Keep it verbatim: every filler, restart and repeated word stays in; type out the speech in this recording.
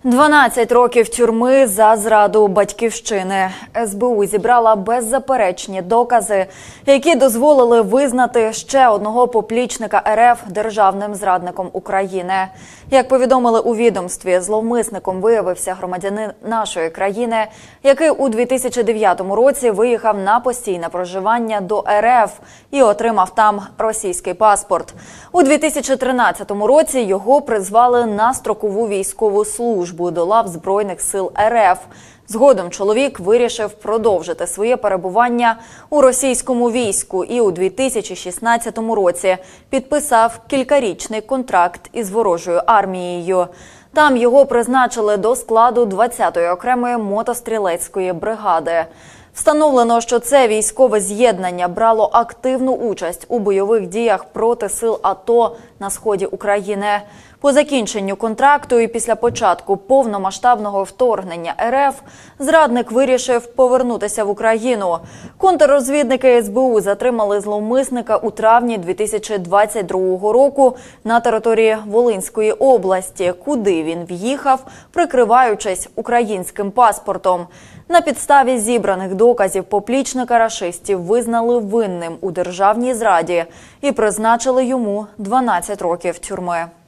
дванадцять років тюрми за зраду батьківщини. ес бе у зібрала беззаперечні докази, які дозволили визнати ще одного поплічника ер еф державним зрадником України. Як повідомили у відомстві, зловмисником виявився громадянин нашої країни, який у дві тисячі дев'ятому році виїхав на постійне проживання до ер еф і отримав там російський паспорт. У дві тисячі тринадцятому році його призвали на строкову військову службу до лав Збройних сил ер еф. Згодом чоловік вирішив продовжити своє перебування у російському війську і у дві тисячі шістнадцятому році підписав кількарічний контракт із ворожою армією. Там його призначили до складу двадцятої окремої мотострілецької бригади. Встановлено, що це військове з'єднання брало активну участь у бойових діях проти сил АТО на сході України. По закінченню контракту і після початку повномасштабного вторгнення ер еф зрадник вирішив повернутися в Україну. Контррозвідники ес бе у затримали зловмисника у травні дві тисячі двадцять другого року на території Волинської області, куди він в'їхав, прикриваючись українським паспортом. На підставі зібраних доказів поплічника рашистів визнали винним у державній зраді і призначили йому дванадцять років тюрми.